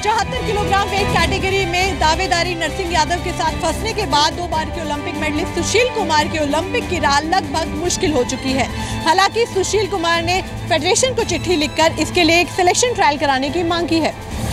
74 kilogram weight category में दावेदारी नरसिंह यादव के साथ फंसने के बाद 2 बार के ओलंपिक मेडलिस्ट सुशील कुमार की ओलंपिक की राह लगभग मुश्किल हो चुकी है। हालांकि सुशील कुमार ने फेडरेशन को चिट्ठी लिखकर इसके लिए एक सिलेक्शन ट्रायल कराने की मांग की है।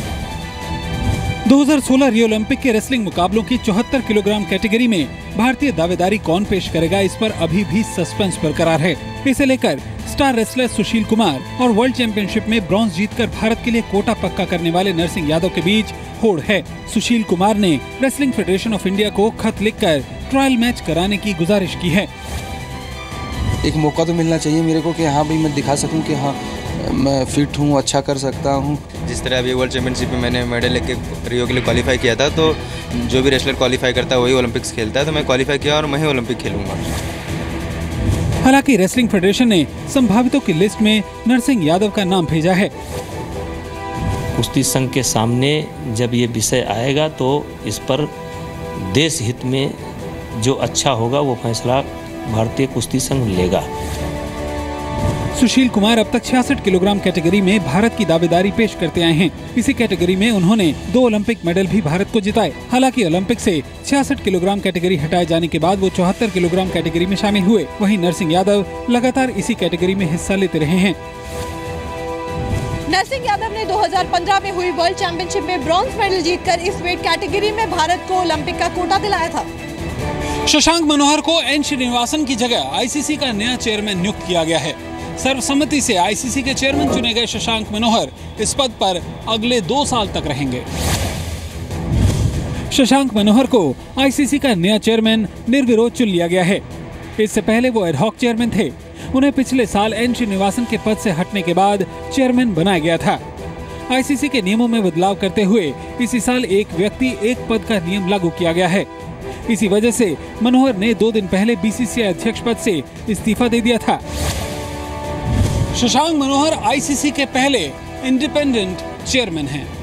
2016 रियो ओलंपिक के रेसलिंग मुकाबलों की 74 किलोग्राम कैटेगरी में भारतीय दावेदारी कौन पेश करेगा, इस पर अभी भी सस्पेंस बरकरार है। इसे लेकर स्टार रेसलर सुशील कुमार और वर्ल्ड चैंपियनशिप में ब्रॉन्ज जीतकर भारत के लिए कोटा पक्का करने वाले नरसिंह यादव के बीच होड़ है। सुशील कुमार ने रेसलिंग फेडरेशन ऑफ इंडिया को खत लिखकर ट्रायल मैच कराने की गुजारिश की है। एक मौका तो मिलना चाहिए मेरे को कि हाँ भाई मैं दिखा सकूं कि हाँ मैं फिट हूँ, अच्छा कर सकता हूँ। जिस तरह अभी वर्ल्ड चैंपियनशिप में मैंने मेडल लेके रियो के लिए क्वालिफाई किया था, तो जो भी रेसलर क्वालिफाई करता है वही ओलंपिक्स खेलता है, तो मैं क्वालिफाई किया और मैं ही ओलंपिक खेलूंगा। हालांकि रेसलिंग फेडरेशन ने संभावितों की लिस्ट में नरसिंह यादव का नाम भेजा है। कुश्ती संघ के सामने जब ये विषय आएगा तो इस पर देश हित में जो अच्छा होगा वो फैसला भारतीय कुश्ती संघ लेगा। सुशील कुमार अब तक 66 किलोग्राम कैटेगरी में भारत की दावेदारी पेश करते आए हैं। इसी कैटेगरी में उन्होंने 2 ओलंपिक मेडल भी भारत को जिताए। हालांकि ओलंपिक से 66 किलोग्राम कैटेगरी हटाए जाने के बाद वो 74 किलोग्राम कैटेगरी में शामिल हुए। वहीं नरसिंह यादव लगातार इसी कैटेगरी में हिस्सा लेते रहे हैं। नरसिंह यादव ने 2015 में हुई वर्ल्ड चैंपियनशिप में ब्रॉन्ज मेडल जीतकर इस वेट कैटेगरी में भारत को ओलंपिक का कोटा दिलाया था। शशांक मनोहर को एन श्रीनिवासन की जगह आईसीसी का नया चेयरमैन नियुक्त किया गया है। सर्वसम्मति से आईसीसी के चेयरमैन चुने गए शशांक मनोहर इस पद पर अगले 2 साल तक रहेंगे। शशांक मनोहर को आईसीसी का नया चेयरमैन निर्विरोध चुन लिया गया है। इससे पहले वो एडहॉक चेयरमैन थे। उन्हें पिछले साल एन श्रीनिवासन के पद से हटने के बाद चेयरमैन बनाया गया था। आईसीसी के नियमों में बदलाव करते हुए इसी साल एक व्यक्ति एक पद का नियम लागू किया गया है। इसी वजह से मनोहर ने 2 दिन पहले बीसीसीआई अध्यक्ष पद से इस्तीफा दे दिया था। शशांक मनोहर आईसीसी के पहले इंडिपेंडेंट चेयरमैन हैं।